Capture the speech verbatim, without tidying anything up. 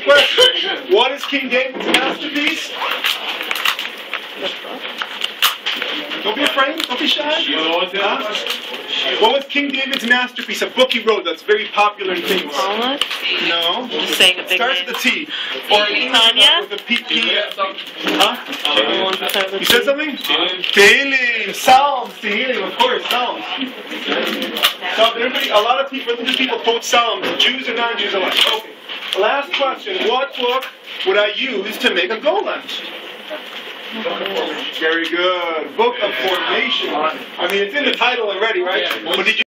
question. What is King David's masterpiece? Don't be afraid. Don't be shy. Huh? What was King David's masterpiece? A book he wrote that's very popular in things. Alma? No. Just saying a big Starts name. with a T. Or Tanya? with a P. P. Huh? You You said something? Tehillim. Psalms. Tehillim, of course. Psalms. So everybody, a lot of people, religious people quote Psalms. Jews or non-Jews alike. Okay. Last question. What book would I use to make a golan? Very good. Book of Formation. I mean, it's in the title already, right? But did you